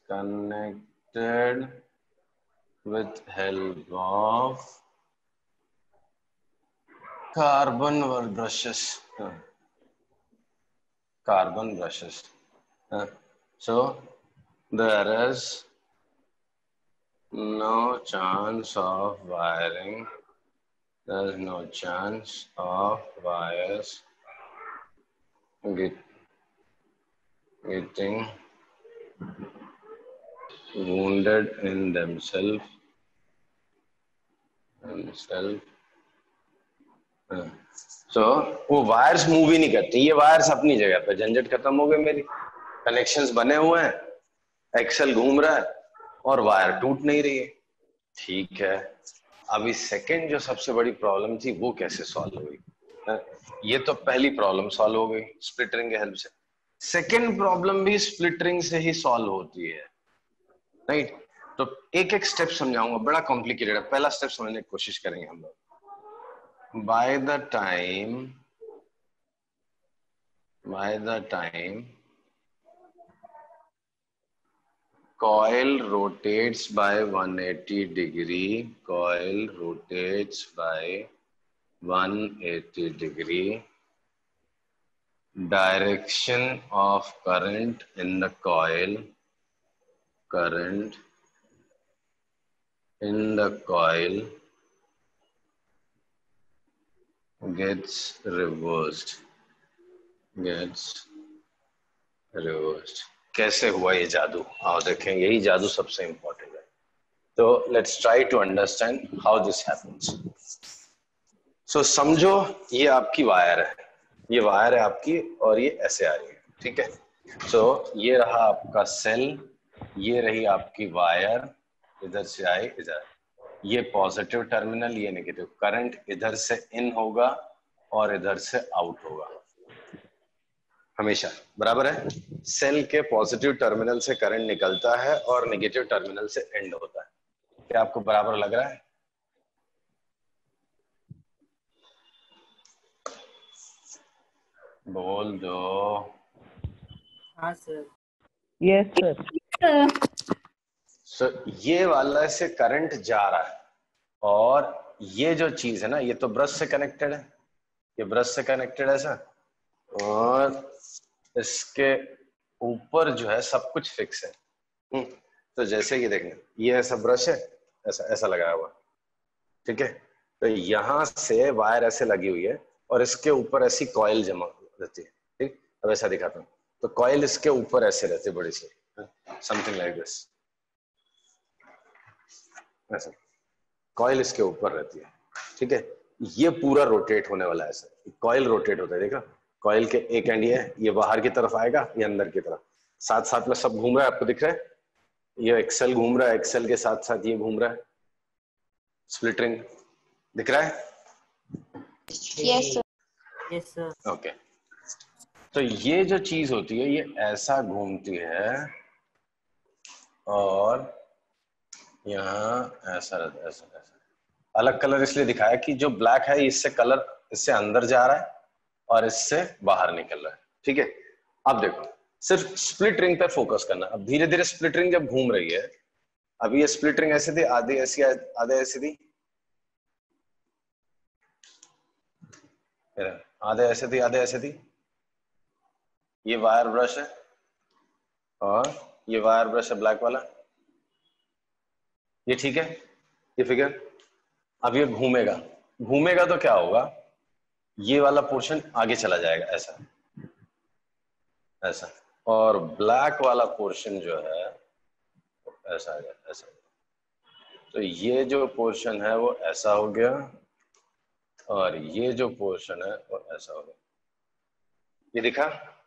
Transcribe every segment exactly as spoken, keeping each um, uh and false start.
connected with help of carbon brushes. uh, carbon brushes. uh, so there is no chance of wiring. There is no chance of wires get, getting wounded in themselves. themselves. So so, वो wires move ही नहीं करती, ये wires अपनी जगह पे, झंझट खत्म हो गई मेरी, कनेक्शंस बने हुए हैं, एक्सेल घूम रहा है और वायर टूट नहीं रही है। ठीक है, अभी सेकंड जो सबसे बड़ी प्रॉब्लम थी वो कैसे सॉल्व हुई? ये तो पहली प्रॉब्लम सॉल्व हो गई स्प्लिट रिंग के हेल्प से। सेकंड प्रॉब्लम भी स्प्लिट रिंग से ही सॉल्व होती है, राइट? तो एक एक स्टेप समझाऊंगा, बड़ा कॉम्प्लिकेटेड है। पहला स्टेप समझने की कोशिश करेंगे हम लोग। By the time, by the time coil rotates by one hundred eighty degree, coil rotates by one hundred eighty degree, direction of current in the coil, current in the coil gets reversed, gets reversed. कैसे हुआ ये जादू? आओ देखें, यही जादू सबसे important है। तो let's try to understand how this happens. So समझो ये आपकी वायर है, ये वायर है आपकी और ये ऐसे आ रही है, ठीक है? सो so, ये रहा आपका सेल, ये रही आपकी वायर, इधर से आई इधर, ये पॉजिटिव टर्मिनल, ये नेगेटिव। करंट इधर से इन होगा और इधर से आउट होगा हमेशा, बराबर है? सेल के पॉजिटिव टर्मिनल से करंट निकलता है और नेगेटिव टर्मिनल से एंड होता है। क्या आपको बराबर लग रहा है? बोल दो। हाँ सर। Yes sir. सो ये वाला से करंट जा रहा है और ये जो चीज है ना, ये तो ब्रश से कनेक्टेड है, ये ब्रश से कनेक्टेड है सर, और इसके ऊपर जो है सब कुछ फिक्स है। तो जैसे ये देखना, ये ऐसा ब्रश है, ऐसा ऐसा लगाया हुआ, ठीक है? तो यहां से वायर ऐसे लगी हुई है और इसके ऊपर ऐसी कॉइल जमा रहती है, ठीक? अब ऐसा दिखाता हूँ, तो कॉइल इसके ऊपर ऐसे रहती है, बड़ी सी, समथिंग लाइक दिस, ऐसा कॉइल इसके ऊपर रहती है, ठीक है? ये पूरा रोटेट होने वाला है, ऐसा कॉइल रोटेट होता है, देखा? कॉइल के एक एंड ये है, ये बाहर की तरफ आएगा, ये अंदर की तरफ, साथ साथ में सब घूम रहा है, आपको दिख रहा है? ये एक्सेल घूम रहा है, एक्सेल के साथ साथ ये घूम रहा है, स्प्लिट रिंग दिख रहा है? Yes sir. Yes sir. Okay, तो ये जो चीज होती है ये ऐसा घूमती है और यहाँ ऐसा रहता है, ऐसा ऐसा। अलग कलर इसलिए दिखाया कि जो ब्लैक है इससे कलर इससे अंदर जा रहा है और इससे बाहर निकल रहा है, ठीक है? अब देखो, सिर्फ स्प्लिट रिंग पे फोकस करना। अब धीरे धीरे स्प्लिट रिंग जब घूम रही है, अभी ये स्प्लिट रिंग ऐसी थी, आधी ऐसी आधे ऐसी थी, आधे ऐसे थी आधे ऐसे थी। ये वायर ब्रश है और ये वायर ब्रश है ब्लैक वाला, ये ठीक है, ये फिगर। अब ये घूमेगा, घूमेगा तो क्या होगा, ये वाला पोर्शन आगे चला जाएगा ऐसा ऐसा, और ब्लैक वाला पोर्शन जो है ऐसा आ जाएगा ऐसा। तो ये जो पोर्शन है वो ऐसा हो गया और ये जो पोर्शन है वो ऐसा हो गया। ये दिखा?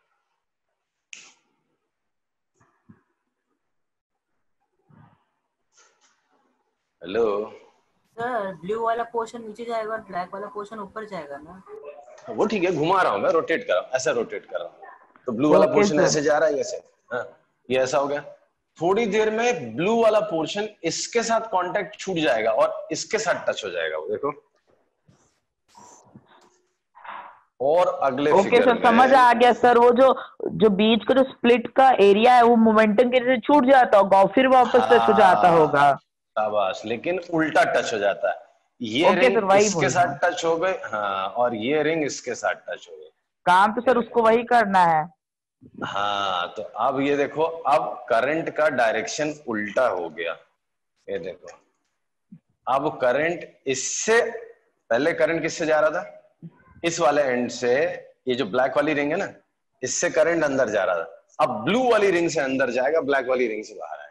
हेलो सर, ब्लू वाला पोर्शन नीचे जाएगा और ब्लैक वाला पोर्शन ऊपर जाएगा ना? वो ठीक है, घुमा रहा हूं मैं, रोटेट कर रहा हूं, ऐसा रोटेट कर रहा हूं। तो ब्लू वाला पोर्शन ऐसे जा रहा है, ऐसे, हाँ, ये ऐसा हो गया। थोड़ी देर में ब्लू वाला पोर्शन इसके साथ कांटेक्ट छूट जाएगा और इसके साथ टच हो जाएगा, वो देखो, और अगले ओके फिगर सर, में समझ आ गया सर। वो जो जो बीच का जो स्प्लिट का एरिया है वो मोमेंटम की वजह से छूट जाता होगा और फिर वापस टच हो जाता होगा। हाँ शाबाश, लेकिन उल्टा टच हो जाता है। ये ओके सर, रिंग वही इसके बोल रहा साथ हूँ। टच हो गई, हाँ, और ये रिंग इसके साथ टच हो गई। काम तो ये सर उसको देखो, वही करना है। हाँ, तो अब ये देखो, अब करंट का डायरेक्शन उल्टा हो गया। ये देखो, अब करंट इससे पहले करंट किससे जा रहा था, इस वाले एंड से, ये जो ब्लैक वाली रिंग है ना, इससे करंट अंदर जा रहा था। अब ब्लू वाली रिंग से अंदर जाएगा, ब्लैक वाली रिंग से बाहर आएगा।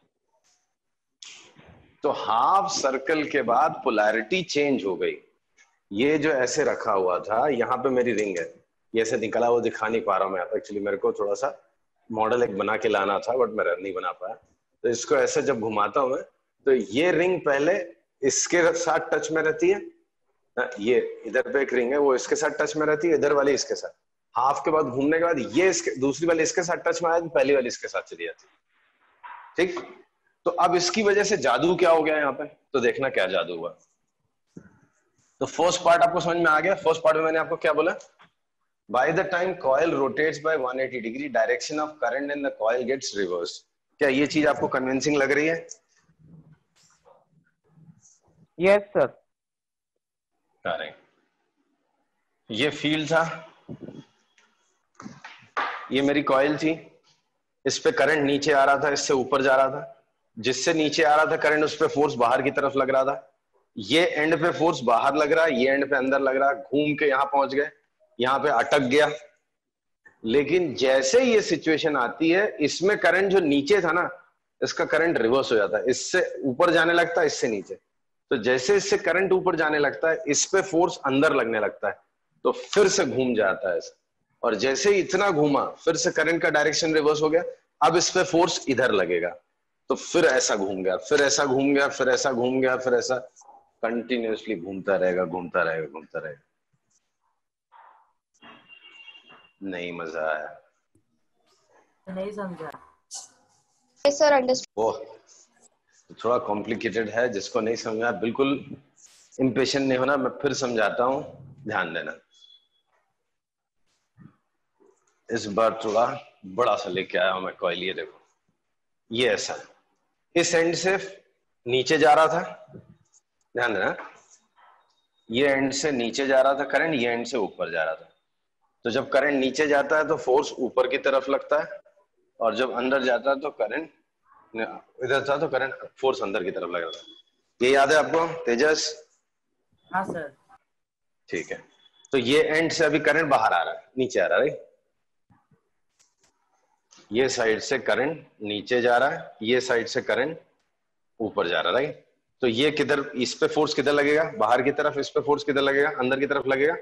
तो हाफ सर्कल के बाद पोलैरिटी चेंज हो गई। ये जो ऐसे रखा हुआ था, यहाँ पे मेरी रिंग है, ये ऐसे निकला, वो दिखा नहीं पा रहा हूं मैं एक्चुअली, मेरे को थोड़ा सा मॉडल एक बना के लाना था बट मैं नहीं बना पाया। तो इसको ऐसे जब घुमाता हूं मैं, तो ये रिंग पहले इसके साथ टच में रहती है, ये इधर पे एक रिंग है वो इसके साथ टच में रहती है, इधर वाली इसके साथ। हाफ के बाद घूमने के बाद ये इसके, दूसरी वाली इसके साथ टच में आया तो पहली वाली इसके साथ चली जाती। ठीक, तो अब इसकी वजह से जादू क्या हो गया यहाँ पे, तो देखना क्या जादू हुआ। तो फर्स्ट पार्ट आपको समझ में आ गया। फर्स्ट पार्ट में मैंने आपको क्या बोला, by the time coil rotates by one eighty degree direction of current in the coil gets reversed. क्या ये चीज आपको कन्विंसिंग लग रही है? Yes sir. करेक्ट। ये फील्ड था, ये मेरी कॉइल थी, इस पे करंट नीचे आ रहा था, इससे ऊपर जा रहा था। जिससे नीचे आ रहा था करंट, उस पे फोर्स बाहर की तरफ लग रहा था। ये एंड पे फोर्स बाहर लग रहा है, ये एंड पे अंदर लग रहा है। घूम के यहां पहुंच गए, यहां पे अटक गया। लेकिन जैसे ये सिचुएशन आती है, इसमें करंट जो नीचे था ना, इसका करंट रिवर्स हो जाता है, इससे ऊपर जाने लगता है, इससे नीचे। तो जैसे इससे करंट ऊपर जाने लगता है, इस पे फोर्स अंदर लगने लगता है, तो फिर से घूम जाता है ऐसा। और जैसे ही इतना घूमा, फिर से करंट का डायरेक्शन रिवर्स हो गया। अब इस पे फोर्स इधर लगेगा, तो फिर ऐसा घूम गया, फिर ऐसा घूम गया, फिर ऐसा घूम गया, फिर ऐसा कंटिन्यूअसली घूमता रहेगा, घूमता रहेगा, घूमता रहेगा। नहीं मजा आया? नहीं समझा। Sir understood. ओह, तो थोड़ा कॉम्प्लिकेटेड है, जिसको नहीं समझा बिल्कुल इम्पेशेंट नहीं होना, मैं फिर समझाता हूं, ध्यान देना। इस बार थोड़ा बड़ा सा लेके आया हूं मैं कॉइल। ये देखो, ये ऐसा है, इस एंड से नीचे जा रहा था, ध्यान देना, ये एंड से नीचे जा रहा था करंट, ये एंड से ऊपर जा रहा था। तो जब करंट नीचे जाता है तो फोर्स ऊपर की तरफ लगता है, और जब अंदर जाता है तो करंट इधर था, तो करंट फोर्स अंदर की तरफ लग रहा था। ये याद है आपको तेजस? हाँ सर। ठीक है, तो ये एंड से अभी करंट बाहर आ रहा है, नीचे आ रहा है, राइट? ये साइड से करंट नीचे जा रहा है, ये साइड से करंट ऊपर जा रहा है, राइट? तो ये किधर, इस पे फोर्स किधर लगेगा, बाहर की तरफ। इस पे फोर्स किधर लगेगा, अंदर की तरफ लगेगा।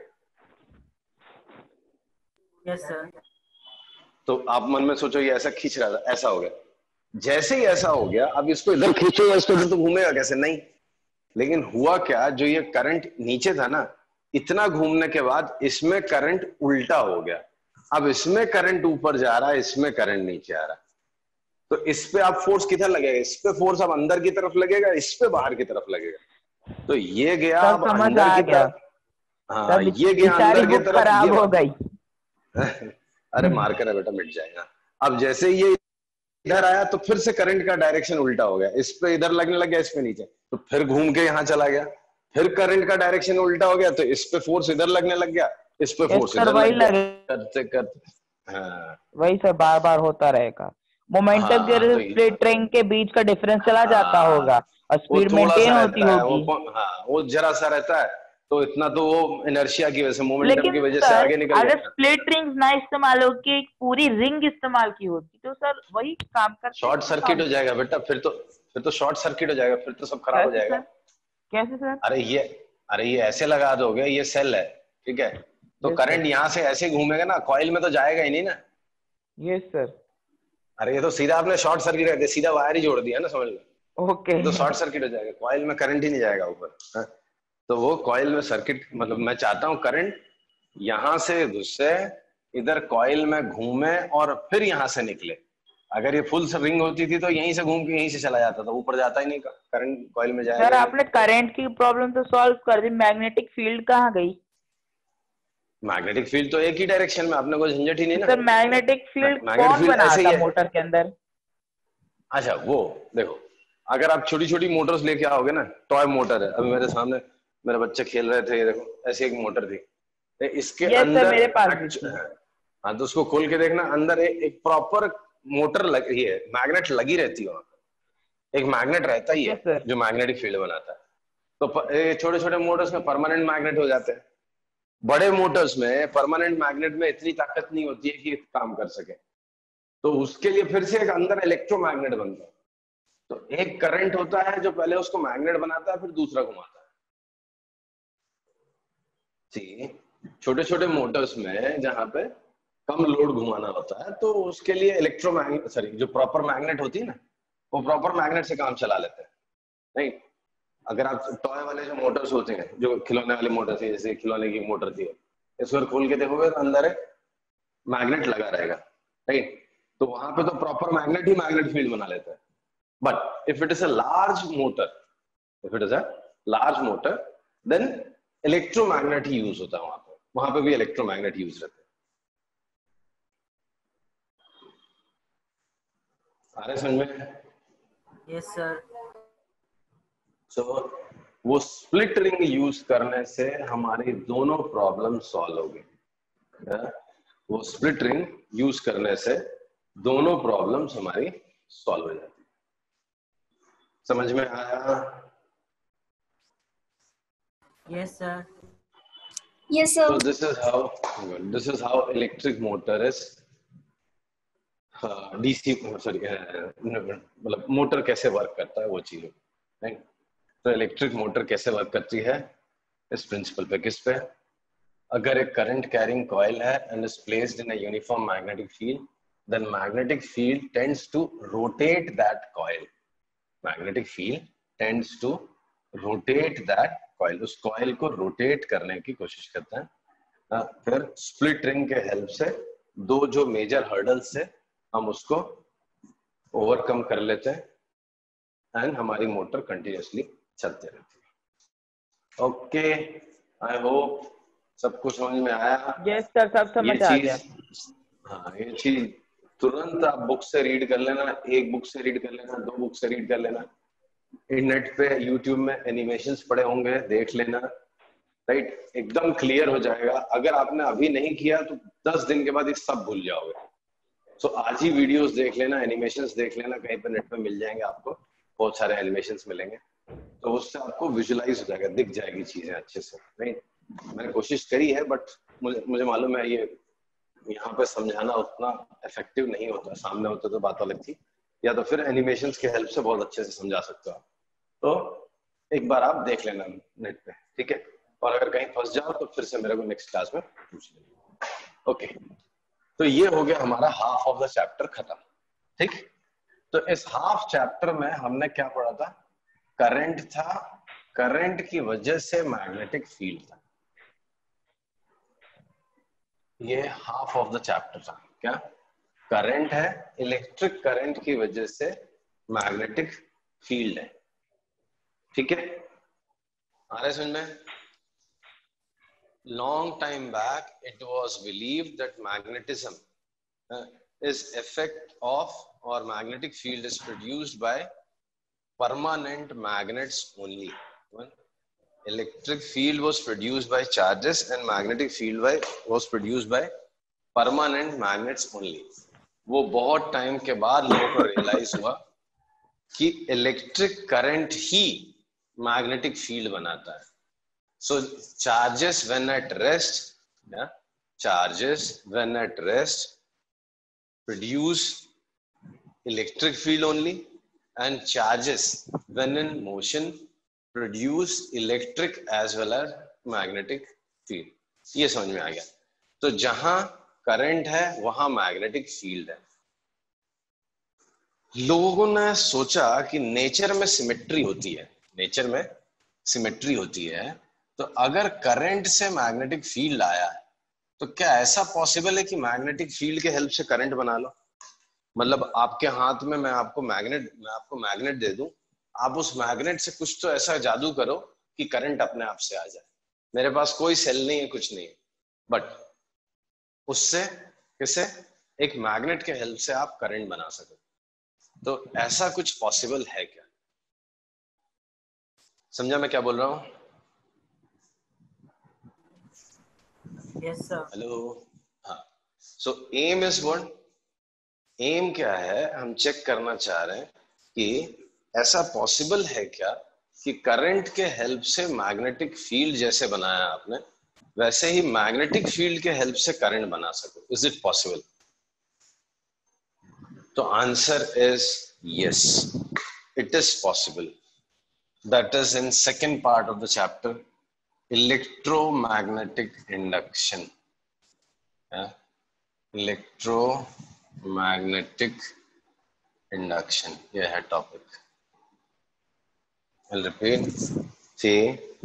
Yes sir. तो आप मन में सोचो, ये ऐसा खींच रहा था, ऐसा हो गया। जैसे ही ऐसा हो गया, अब इसको इधर खींचो, इसको इधर, तो घूमेगा कैसे? नहीं। लेकिन हुआ क्या, जो ये करंट नीचे था ना, इतना घूमने के बाद इसमें करंट उल्टा हो गया। अब इसमें करंट ऊपर जा रहा है, इसमें करंट नीचे आ रहा है। तो इस पे आप फोर्स किधर लगेगा, इस पे फोर्स अब अंदर की तरफ लगेगा, इस पे बाहर की तरफ लगेगा। तो ये गया सर अब समझ अंदर आ की गया। तरफ, हाँ, सर ये गया बेचारी अंदर की बुक तरफ, खराब ये हो गई। अरे मार्कर है बेटा, मिट जाएगा। अब जैसे ये इधर आया, तो फिर से करंट का डायरेक्शन उल्टा हो गया, इस पे इधर लगने लग गया, इस पे नीचे, तो फिर घूम के यहां चला गया। फिर करंट का डायरेक्शन उल्टा हो गया, तो इस पे फोर्स इधर लगने लग गया, इस पे यस फोर्स सर, इधर वही लग गया, लगे, करते करते, हाँ वही सर बार बार होता रहेगा। मोमेंटम के हाँ, तो स्प्लिट रिंग के बीच का डिफरेंस चला जाता हाँ, होगा और वो स्पीड थोड़ा सा मेंटेन होती रहता है, होगी। वो हाँ, वो जरा सा रहता है। तो इतना तो वो इनर्शिया की वजह से, मोमेंटम की लेकिन वजह से सर आगे निकल अगर गया। स्प्लिट रिंग्स ना इस्तेमाल हो के एक पूरी रिंग इस्तेमाल की होती तो सर वही काम करते शॉर्ट कि नहीं सर्किट काम हो जाएगा बेटा, फिर तो फिर तो शॉर्ट सर्किट हो जाएगा, फिर तो सब खराब हो कैसे जाएगा। सर? कैसे सर? अरे ये अरे ये ऐसे लगा दोगे, ये सेल है, ठीक है, तो यस सर। करंट यहां से ऐसे घूमेगा ना, कॉइल में तो जाएगा ही नहीं ना। Yes sir. अरे ये तो सीधा आपने शॉर्ट सर्किट कर दिया, सीधा वायर ही जोड़ दिया ना, समझ लो। ओके। ये तो शॉर्ट सर्किट हो जाएगा, कॉइल में करंट ही नहीं जाएगा ऊपर, हाँ? तो वो कॉइल में सर्किट, मतलब मैं चाहता हूं करंट यहां से घुसे, इधर कॉइल में घूमे, और फिर यहां से निकले। अगर ये फुल रिंग होती थी तो यहीं से घूम के यहीं से चला जाता था, ऊपर जाता ही नहीं, करंट कॉइल में जाएगा सर ही नहीं। आपने करंट की प्रॉब्लम तो सॉल्व कर दी, मैग्नेटिक फील्ड कहाँ गई? मैग्नेटिक फील्ड तो एक ही डायरेक्शन में, आपने कोई झंझट ही नहीं ना। सर मैग्नेटिक फील्ड मैग्नेटिक कौन फील्ड ऐसे ही बनाता है मोटर के अंदर? अच्छा वो देखो, अगर आप छोटी छोटी मोटर्स लेके आओगे ना, टॉय मोटर है, अभी मेरे सामने मेरे बच्चे खेल रहे थे, देखो ऐसी एक मोटर थी, इसके ये सर अंदर मेरे पास भी एक्चु- थी। हाँ तो उसको खोल के देखना, अंदर एक, एक प्रॉपर मोटर लगी है, मैग्नेट लगी रहती है वहां पे, एक मैग्नेट रहता ही है यस सर। जो मैग्नेटिक फील्ड बनाता है। तो छोटे छोटे मोटर्स में परमानेंट मैग्नेट हो जाते हैं, बड़े मोटर्स में परमानेंट मैग्नेट में इतनी ताकत नहीं होती है कि काम कर सके, तो उसके लिए फिर से एक अंदर इलेक्ट्रोमैग्नेट बनता है। तो एक करंट होता है जो पहले उसको मैग्नेट बनाता है, फिर दूसरा घुमाता है। जी, छोटे छोटे मोटर्स में जहां पे कम लोड घुमाना होता है, तो उसके लिए इलेक्ट्रोमैग्नेट सॉरी जो प्रॉपर मैग्नेट होती है ना, वो प्रॉपर मैग्नेट से काम चला लेते हैं। नहीं, अगर आप टॉय वाले जो मोटर्स होते हैं, जो खिलौने वाली मोटर थी, जैसे खिलौने की मोटर थी, इसको खोल के देखोगे तो अंदर एक मैग्नेट लगा रहेगा, राइट? तो वहां पे तो प्रॉपर मैग्नेट ही मैग्नेट फील्ड बना लेता है। But if it is a large motor, if it is a large motor, then electromagnet ही यूज होता है वहां पे, वहां पे भी इलेक्ट्रोमैग्नेट यूज रहते हैं। आ रहे समझ में? Yes sir. सो वो स्प्लिट रिंग यूज करने से हमारी दोनों प्रॉब्लम सॉल्व हो गई। वो स्प्लिट रिंग यूज करने से दोनों प्रॉब्लम्स हमारी सॉल्व हो जाती। समझ में आया? Yes sir. Yes, sir. So this is how this is how electric motor is DC sorry मतलब मोटर कैसे वर्क करता है वो चीज, राइट? तो इलेक्ट्रिक मोटर कैसे वर्क करती है इस प्रिंसिपल पे, किस पे? अगर एक करंट कैरिंग कॉइल है and is placed in a uniform magnetic field, then magnetic field tends to rotate that coil. Magnetic field tends to rotate that coil, उस कॉइल को रोटेट करने की कोशिश करता है। आ, फिर स्प्लिट रिंग के हेल्प से दो जो मेजर हर्डल्स से हम उसको ओवरकम कर लेते हैं एंड हमारी मोटर कंटिन्यूअसली चलते रहती है। ओके, आई होप सब कुछ समझ में आया। यस सर, सब समझ आ गया। हाँ, ये चीज तुरंत आप बुक से रीड कर लेना, एक बुक से रीड कर लेना, दो बुक से रीड कर लेना, इंटरनेट पे यूट्यूब में एनिमेशंस पड़े होंगे देख लेना, राइट? एकदम क्लियर हो जाएगा। अगर आपने अभी नहीं किया तो दस दिन के बाद ये सब भूल जाओगे। सो so, आज ही वीडियोस देख लेना, एनिमेशंस देख लेना, कहीं पे नेट पे मिल जाएंगे, आपको बहुत सारे एनिमेशंस मिलेंगे, तो उससे आपको विजुलाइज हो जाएगा, दिख जाएगी चीजें अच्छे से, राइट? मैंने कोशिश करी है, बट मुझे मुझे मालूम है ये यहाँ पे समझाना उतना इफेक्टिव नहीं होता, सामने होता तो बात अलग थी, या तो फिर एनिमेशंस की हेल्प से बहुत अच्छे से समझा सकते हो आप। तो एक बार आप देख लेना नेट पे, ठीक है? और अगर कहीं फंस जाओ तो फिर से मेरे को नेक्स्ट क्लास में पूछ लेना। ओके, तो ये हो गया हमारा हाफ ऑफ द चैप्टर खत्म, ठीक? तो इस हाफ चैप्टर में हमने क्या पढ़ा था? करंट था, करंट की वजह से मैग्नेटिक फील्ड था, ये हाफ ऑफ द चैप्टर था। क्या? करंट है, इलेक्ट्रिक करंट की वजह से मैग्नेटिक फील्ड है, ठीक है? आ रहे समझ में? Long time back, it was believed that magnetism uh, is effect of or magnetic field is produced by permanent magnets only. One, electric field was produced by charges and magnetic field by was produced by permanent magnets only. वो बहुत time के बाद लोगों को realise हुआ कि electric current ही magnetic field बनाता है। So charges when at rest, yeah, charges when at rest produce electric field only, and charges when in motion produce electric as well as magnetic field. ये समझ में आ गया? तो जहां करंट है वहां मैग्नेटिक फील्ड है। लोगों ने सोचा कि नेचर में सिमेट्री होती है, नेचर में सिमेट्री होती है, तो अगर करंट से मैग्नेटिक फील्ड आया है तो क्या ऐसा पॉसिबल है कि मैग्नेटिक फील्ड के हेल्प से करंट बना लो? मतलब आपके हाथ में मैं आपको मैग्नेट मैं आपको मैग्नेट दे दूं, आप उस मैग्नेट से कुछ तो ऐसा जादू करो कि करंट अपने आप से आ जाए। मेरे पास कोई सेल नहीं है, कुछ नहीं है, बट उससे किसे, एक मैग्नेट के हेल्प से आप करंट बना सको। तो ऐसा कुछ पॉसिबल है क्या? समझा मैं क्या बोल रहा हूं? Yes sir. हेलो, हाँ। So M is what? M क्या है, हम चेक करना चाह रहे हैं कि ऐसा पॉसिबल है क्या कि करंट के हेल्प से मैग्नेटिक फील्ड जैसे बनाया आपने वैसे ही मैग्नेटिक फील्ड के हेल्प से करंट बना सको। Is it possible? तो answer is yes, it is possible. That is in second part of the chapter, electromagnetic induction. Electromagnetic induction, यह है topic. I'll repeat. See,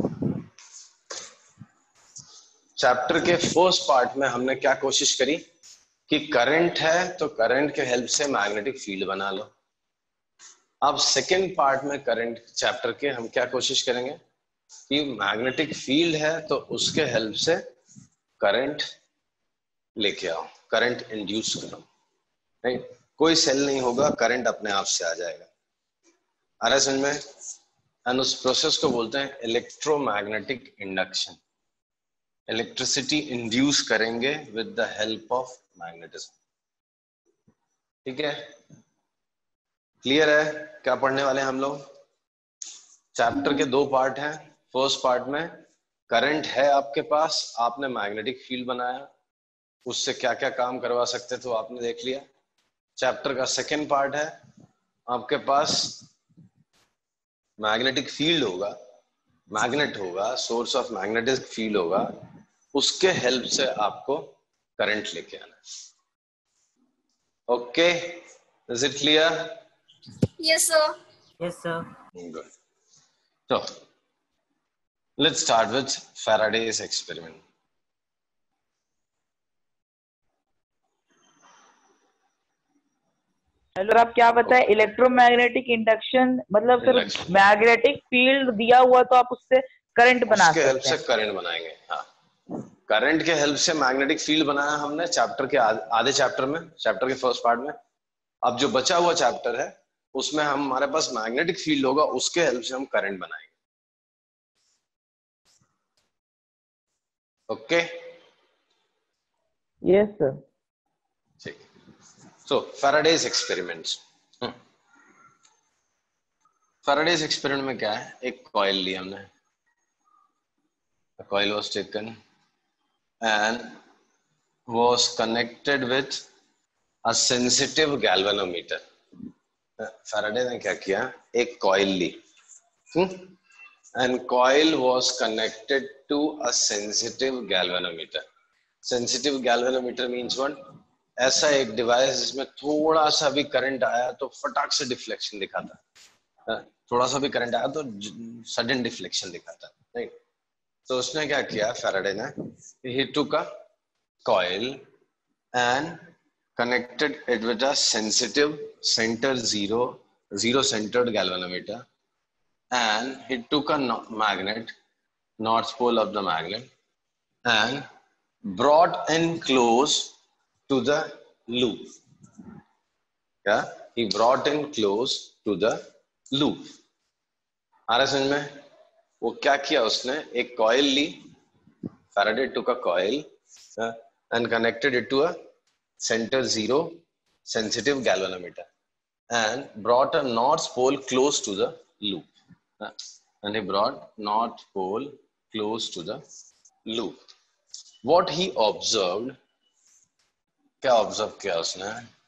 chapter के फर्स्ट पार्ट में हमने क्या कोशिश करी कि करंट है तो करंट के हेल्प से मैग्नेटिक फील्ड बना लो। अब सेकेंड पार्ट में करंट चैप्टर के हम क्या कोशिश करेंगे कि मैग्नेटिक फील्ड है तो उसके हेल्प से करंट लेके आओ, करंट इंड्यूस करो। नहीं, कोई सेल नहीं होगा, करंट अपने आप से आ जाएगा। आ रहा है समझ में? एंड उस प्रोसेस को बोलते हैं इलेक्ट्रोमैग्नेटिक इंडक्शन। इलेक्ट्रिसिटी इंड्यूस करेंगे with the help of magnetism. ठीक है, क्लियर है क्या पढ़ने वाले हैं हम लोग? चैप्टर के दो पार्ट हैं। फर्स्ट पार्ट में करंट है आपके पास, आपने मैग्नेटिक फील्ड बनाया, उससे क्या क्या काम करवा सकते थे आपने देख लिया। चैप्टर का सेकेंड पार्ट है, आपके पास मैग्नेटिक फील्ड होगा, मैग्नेट होगा, सोर्स ऑफ मैग्नेटिक फील्ड होगा, उसके हेल्प से आपको करंट लेके आना। Okay, is it clear? Yes, sir. Yes sir. Good. So let's start with Faraday's experiment. अगर आप क्या बताए, इलेक्ट्रोमैग्नेटिक इंडक्शन मतलब सर Induction. मैग्नेटिक फील्ड दिया हुआ तो आप उससे करंट बना उसके हेल्प सकते से हैं। करंट बनाएंगे। हाँ, करंट के हेल्प से मैग्नेटिक फील्ड बनाया हमने चैप्टर के आधे चैप्टर में, चैप्टर के फर्स्ट पार्ट में। अब जो बचा हुआ चैप्टर है उसमें हम हमारे पास मैग्नेटिक फील्ड होगा, उसके हेल्प से हम करंट बनाएंगे। Okay, yes sir. ठीक। So Faraday's experiments. Faraday's experiment में क्या है, एक कॉइल ली हमने, coil was taken and was connected with a sensitive galvanometer. Faraday ने क्या किया, एक कॉइल ली and coil was connected to a sensitive galvanometer. Sensitive galvanometer means what? ऐसा एक डिवाइस जिसमें थोड़ा सा भी करंट आया तो फटाक से डिफ्लेक्शन दिखाता है, थोड़ा सा भी करंट आया तो सडन डिफ्लेक्शन दिखाता है, राइट? तो उसने क्या किया फैराडे ने, he took a coil and connected it with a sensitive center zero zero centered galvanometer, and he took a magnet, north pole of the magnet, and brought in close to the loop. Yeah, he brought in close to the loop. आ रहा समझ में? वो क्या किया उसने, एक coil ली, Faraday took a coil uh, and connected it to a center zero sensitive galvanometer and brought a north pole close to the loop. Uh, and he brought north pole close to the loop. What he observed, क्या observe किया उसने?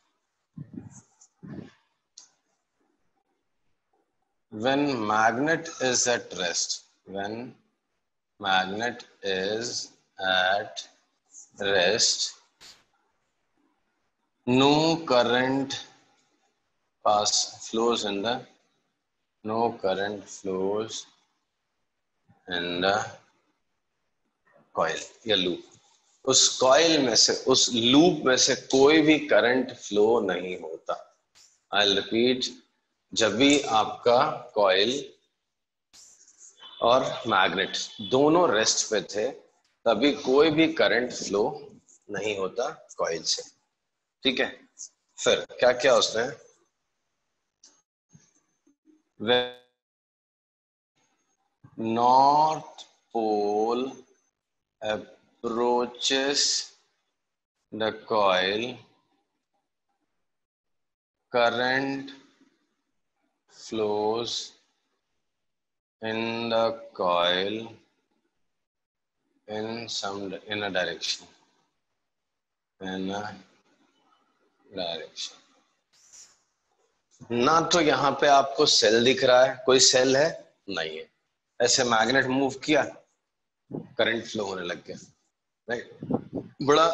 When magnet is at rest, when magnet is at rest, no current pass flows in the no current flows in the coil या loop. उस coil में से, उस loop में से कोई भी करंट फ्लो नहीं होता। आई विल रिपीट, जब भी आपका कॉइल और मैग्नेट दोनों रेस्ट पे थे तभी कोई भी करंट फ्लो नहीं होता कॉइल से, ठीक है। फिर क्या क्या उसने, north pole approaches the coil, current flows in the coil in some in a direction in a direction। ना तो यहाँ पे आपको सेल दिख रहा है, कोई सेल है नहीं है, ऐसे मैग्नेट मूव किया, करंट फ्लो होने लग गया, राइट। बड़ा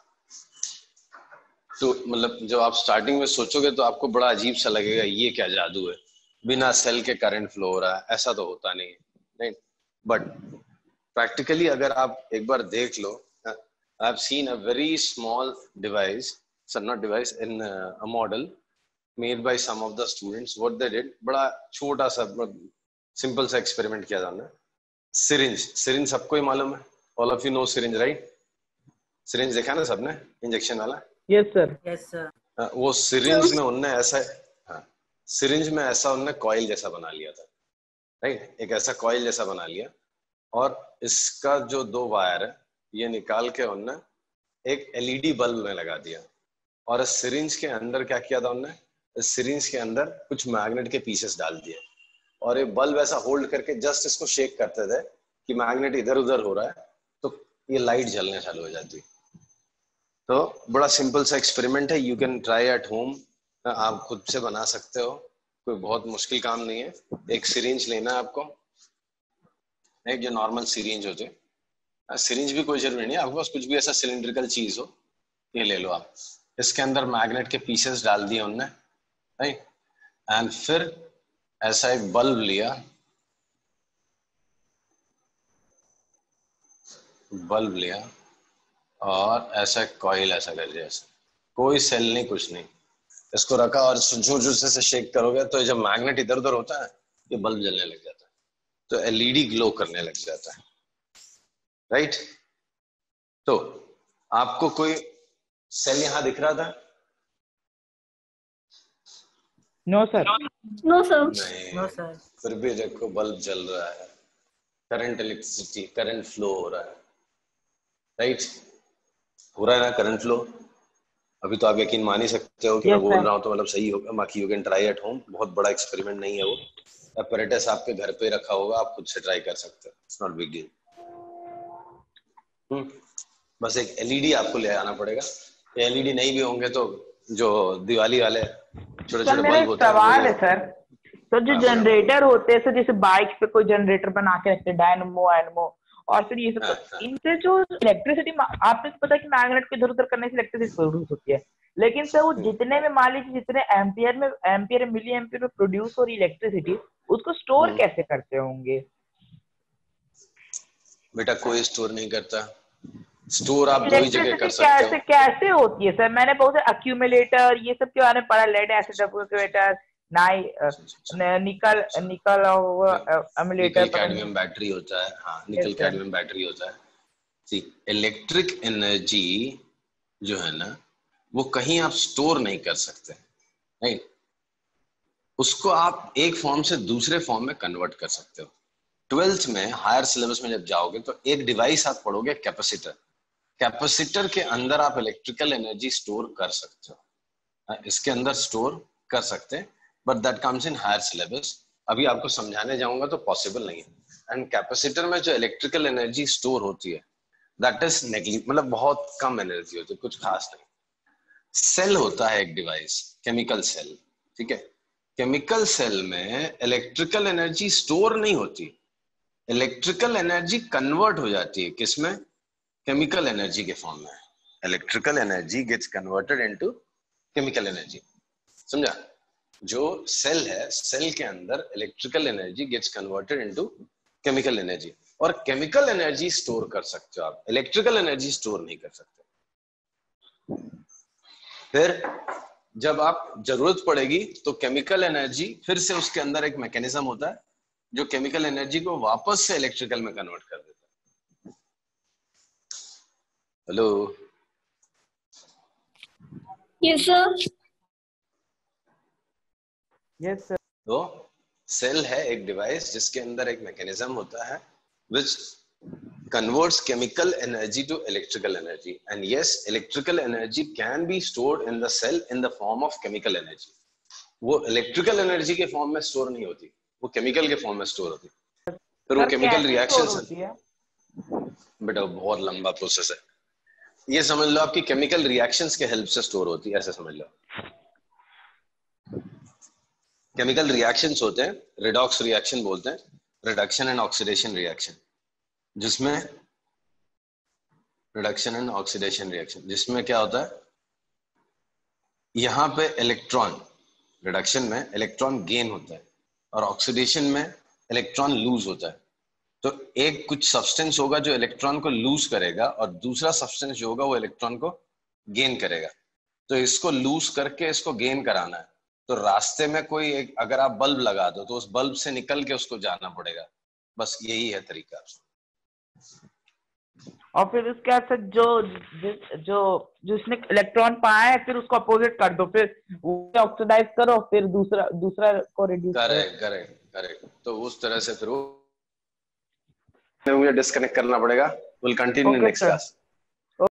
तो मतलब जब आप स्टार्टिंग में सोचोगे तो आपको बड़ा अजीब सा लगेगा, ये क्या जादू है, बिना सेल के करंट फ्लो हो रहा है, ऐसा तो होता नहीं है, राइट। बट प्रैक्टिकली अगर आप एक बार देख लो, I have seen a very small device, sir not device, in a model made by some of the students, what they did, बड़ा छोटा सा सिंपल सा एक्सपेरिमेंट किया था उन्होंने। सिरिंज, सिरिंज सबको ही मालूम है, all of you know syringe, right. Syringe देखा ना सबने, इंजेक्शन वाला। Yes sir. Yes sir. वो सिरिंज में उनने ऐसा, हाँ, सिरिंज में ऐसा उनने कॉइल जैसा बना लिया था, राइट। एक ऐसा कॉइल जैसा बना लिया, और इसका जो दो वायर है ये निकाल के उनने एक एलईडी बल्ब में लगा दिया, और इस सिरिंज के अंदर क्या किया था उनने, इस सिरिंज के अंदर कुछ मैग्नेट के पीसेस डाल दिए, और ये बल्ब ऐसा होल्ड करके जस्ट इसको शेक करते थे कि मैग्नेट इधर उधर हो रहा है, तो ये लाइट जलने चालू हो जाती। तो बड़ा सिंपल सा एक्सपेरिमेंट है, you can try at home, आप खुद से बना सकते हो, कोई बहुत मुश्किल काम नहीं है। एक सिरिंज लेना है आपको, एक जो नॉर्मल सिरिंज होते, सिरिंज भी कोई जरूरी नहीं है, आपके पास कुछ भी ऐसा सिलिंड्रिकल चीज हो, ये ले लो आप। इसके अंदर मैग्नेट के पीसेस डाल दिए उनने, राइट, एंड फिर ऐसा एक बल्ब लिया, बल्ब लिया और ऐसा कॉइल ऐसा कर दिया, ऐसा कोई सेल नहीं कुछ नहीं, इसको रखा और जोर जोर से शेक करोगे तो जब मैग्नेट इधर उधर होता है ये बल्ब जलने लग जाता है, तो एलईडी ग्लो करने लग जाता है, राइट। तो आपको कोई सेल यहां दिख रहा था? No sir. No sir. नहीं, नो सर। फिर भी देखो बल्ब जल रहा है, करंट, इलेक्ट्रिसिटी, करंट फ्लो हो रहा है, राइट, हो रहा है ना करंट फ्लो। अभी तो आप यकीन मान ही सकते हो कि मैं बोल रहा हूँ तो मतलब सही होगा। बाकी you can try at home, बहुत बड़ा एक्सपेरिमेंट नहीं है वो, अपैरेटस आपके घर पे रखा होगा, आप खुद से ट्राई कर सकते हो, इट्स नॉट बिग डील। बस एक एलईडी आपको ले आना पड़ेगा, एलईडी नहीं भी होंगे तो जो दिवाली वाले छोटे छोटे बल्ब होते हैं, सवाल है सर, तो जो हाँ, जनरेटर होते हैं, जैसे बाइक पे कोई जनरेटर बना के रखते हैं, डायनमो एनमो और फिर ये सब, हाँ, हाँ, इनसे जो इलेक्ट्रिसिटी, आपने पता है कि मैग्नेट को इधर उधर करने से इलेक्ट्रिसिटी प्रोड्यूस होती है, लेकिन सर वो जितने में मान लीजिए जितने एम्पियर में एम्पियर मिली एम्पियर में प्रोड्यूस हो रही इलेक्ट्रिसिटी, उसको स्टोर कैसे करते होंगे? बेटा कोई स्टोर नहीं करता, स्टोर आप दो ही जगह कर सकते कैसे हो। कैसे होती है सर? मैंने बहुत अक्यूमुलेटर ये सब के बारे में पढ़ा, लेड एसिड अक्यूमुलेटर, नाई निकल निकल अम्यूलेटर, निकल कैडमियम बैटरी होता है, हाँ निकल कैडमियम बैटरी होता है। सी इलेक्ट्रिक एनर्जी जो है ना वो कहीं आप स्टोर नहीं कर सकते, राइट, उसको आप एक फॉर्म से दूसरे फॉर्म में कन्वर्ट कर सकते हो। ट्वेल्थ में हायर सिलेबस में जब जाओगे तो एक डिवाइस आप पढ़ोगे, कैपेसिटर। कैपेसिटर के अंदर आप इलेक्ट्रिकल एनर्जी स्टोर कर सकते हो, इसके अंदर स्टोर कर सकते हैं, but that comes in higher syllabus. अभी आपको समझाने जाऊंगा तो पॉसिबल नहीं है। एंड कैपेसिटर में जो इलेक्ट्रिकल एनर्जी स्टोर होती है दैट इज नेगली, मतलब बहुत कम एनर्जी होती है, कुछ खास नहीं। सेल होता है एक डिवाइस, केमिकल सेल, ठीक है, केमिकल सेल में इलेक्ट्रिकल एनर्जी स्टोर नहीं होती, इलेक्ट्रिकल एनर्जी कन्वर्ट हो जाती है, किसमें? केमिकल एनर्जी के फॉर्म में। Electrical energy gets converted into chemical energy, समझा? जो सेल है, सेल के अंदर electrical energy gets converted into chemical energy, और केमिकल एनर्जी स्टोर कर सकते हो आप, इलेक्ट्रिकल एनर्जी स्टोर नहीं कर सकते। फिर जब आप जरूरत पड़ेगी तो केमिकल एनर्जी फिर से उसके अंदर एक मैकेनिज्म होता है जो केमिकल एनर्जी को वापस से इलेक्ट्रिकल में कन्वर्ट कर देता है। Hello, Yes, sir. Yes sir. तो सेल है एक डिवाइस जिसके अंदर एक मैकेनिज्म होता है which converts chemical energy to electrical energy, and yes, electrical energy can be stored in the cell in the form of chemical energy. वो electrical energy के फॉर्म में स्टोर नहीं होती, वो केमिकल के फॉर्म में स्टोर होती। फिर वो सर केमिकल कैसे रिएक्शन स्टोर होती है? बेटा बहुत लंबा प्रोसेस है, ये समझ लो आपकी केमिकल रिएक्शंस के हेल्प से स्टोर होती है, ऐसे समझ लो। केमिकल रिएक्शंस होते हैं, रिडॉक्स रिएक्शन बोलते हैं, रिडक्शन एंड ऑक्सीडेशन रिएक्शन, जिसमें रिडक्शन एंड ऑक्सीडेशन रिएक्शन जिसमें क्या होता है, यहाँ पे इलेक्ट्रॉन, रिडक्शन में इलेक्ट्रॉन गेन होता है और ऑक्सीडेशन में इलेक्ट्रॉन लूज होता है। तो एक कुछ सब्सटेंस होगा जो इलेक्ट्रॉन को लूज करेगा और दूसरा सब्सटेंस जो होगा वो इलेक्ट्रॉन को गेन करेगा। तो इसको लूज करके इसको गेन कराना है, तो रास्ते में कोई एक अगर आप बल्ब लगा दो तो उस बल्ब से निकल के उसको जाना पड़ेगा, बस यही है तरीका। और फिर उसके बाद जो जिस जो जिसने इलेक्ट्रॉन पाया है फिर उसको अपोजिट कर दो, फिर उसे ऑक्सीडाइज करो, फिर दूसरा दूसरा को रिड्यूस करो। Correct correct correct. तो उस तरह से फिर वो मुझे डिस्कनेक्ट करना पड़ेगा। Will continue next class.